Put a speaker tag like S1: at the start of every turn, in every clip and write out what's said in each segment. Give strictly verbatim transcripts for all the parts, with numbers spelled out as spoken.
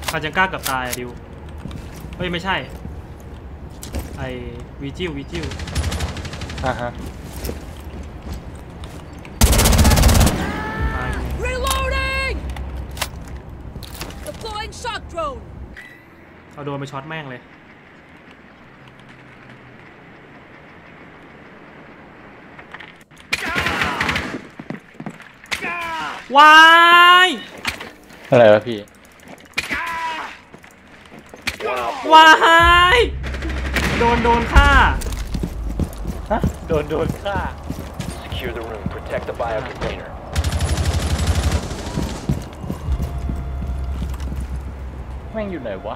S1: คาจังก้ากับตายอะดิวเฮ้ยไม่ใช่ไอวีจิววีจิว
S2: อ่าฮะ
S3: Reloading! Deploying shock drone.
S1: เอาโดนไปช็อตแม่งเลยวาย
S2: อะไรวะพี่
S1: วายโดนโดนฆ่า
S2: ฮะโดนโดนฆ่า
S4: Secure the room. Protect the bio container.
S2: แม่งอยู่ไหนวะ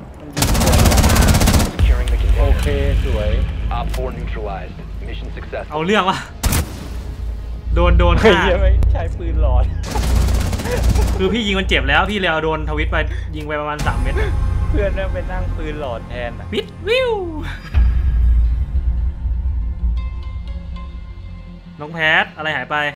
S4: Securing the
S2: โอ
S4: container.
S2: เคสวย
S4: Op four neutralized. Mission successful.
S1: เอาเรื่องวะโดนโดน
S2: เฮ้ย
S1: ฆ่า
S2: ยังไม่ใช้ปืนหลอด
S1: คือพี่ยิงมันเจ็บแล้วพี่เลยเอาโดนทวิตไปยิงไปประมาณสามเม็ด
S2: เพื่อนนั่งไปนั่งปืนหลอดแทนอ่ะ
S1: วิดวิวน้องแพทอะไรหายไป